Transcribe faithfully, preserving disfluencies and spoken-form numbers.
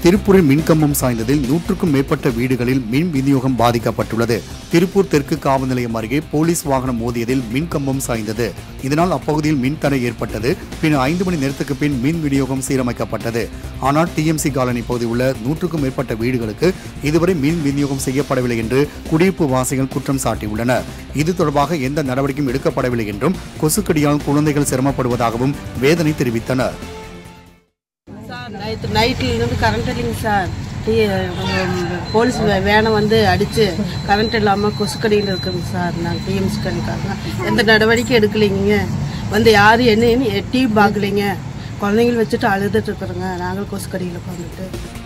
திருப்பூரில் மின்கம்பம் சாய்ந்ததில் நூற்றுக்கும் மேற்பட்ட வீடுகளில் மின் விநியோகம் பாதிக்கப்பட்டுள்ளது. திருப்பூர் தெற்கு காவல் நிலையம் அருகே போலீஸ் வாகனம் மோதியதில் மின்கம்பம் சாய்ந்தது. இதனால் அப்பகுதியில் மின்தடை ஏற்பட்டது. பின் ஐந்து மணி நேரத்துக்கு பின் மின் விநியோகம் சீரமைக்கப்பட்டது. ஆனால் டிஎம்சி காலனி பகுதியில் உள்ள நூற்றுக்கும் மேற்பட்ட வீடுகளுக்கு இதுவரை மின் விநியோகம் செய்யப்படவில்லை என்று குடியிருப்பு வாசிகள் குற்றம் சாட்டியுள்ளனர். இது தொடர்பாக எந்த நடவடிக்கையும் எடுக்கப்படவில்லை என்றும் கொசுக்கடியால் குழந்தைகள் சிரமப்படுவதாகவும் வேதனை தெரிவித்தனர். நைட்டு நைட்டில் இருந்து கரண்ட் இல்லைங்க சார். போலீஸ் வேனை வந்து அடித்து கரண்ட் இல்லாமல் கொசுக்கடியில் இருக்குங்க சார். நாங்கள் டிஎம்சி கடிக்காக எந்த நடவடிக்கை எடுக்கலைங்க. வந்து யாரும் என்ன டிவி பார்க்கலைங்க. குழந்தைங்கள வச்சுட்டு அழுதுட்டு இருக்கிறோங்க. நாங்கள் கொசுக்கடியில் உட்காந்துட்டு